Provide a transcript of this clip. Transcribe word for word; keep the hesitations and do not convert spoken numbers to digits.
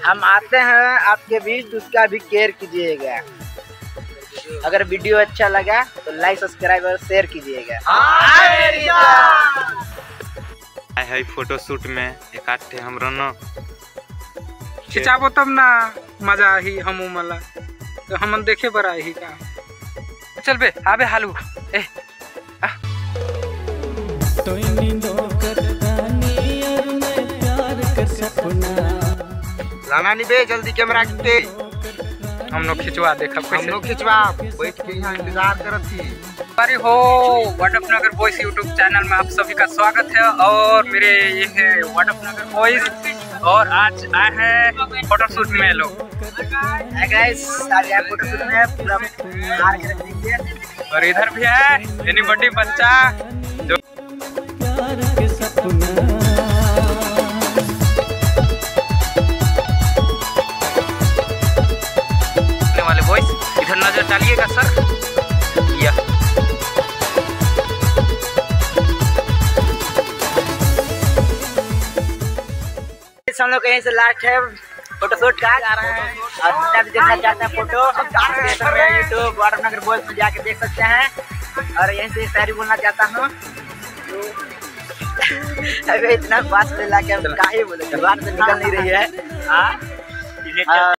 हम आते हैं आपके बीच, उसका भी केयर कीजिएगा। अगर वीडियो अच्छा लगा तो लाइक सब्सक्राइब और शेयर कीजिएगा। आए है फोटो शूट में एक हम रनो खिंचाबो तब ना मजा ही हम मला तो हम देखे बरा ही का। चल बे आबे हालू ए तो लाना नहीं बे, जल्दी कैमरा खींचे। हम लोग खिंचवा देखा, हम लोग खिंचवा बैठ के यहाँ इंतजार करत थी। अरे हो वाटप नगर बॉयज यूट्यूब चैनल में आप सभी का स्वागत है। और मेरे ये है वाटप नगर बॉयज और आज आए हैं फोटोशूट में लोग। गाइस आज आए फोटोशूट में पूरा हार के रख दीजिए। और इधर भी है एनी बड़ी बच्चा जो वाले बॉयज इधर नजर डालिएगा सर। या हम लोग कहीं से लास्ट है फोटोशूट का जा रहे हैं और जितना भी देखना चाहते हैं फोटो यूट्यूब वाटप नगर बॉयज में जाके देख सकते हैं। और यहीं से शायरी बोलना चाहता हूँ। अबे इतना पास में लाके हम काहे बोले, जबान से निकल नहीं रही है। हाँ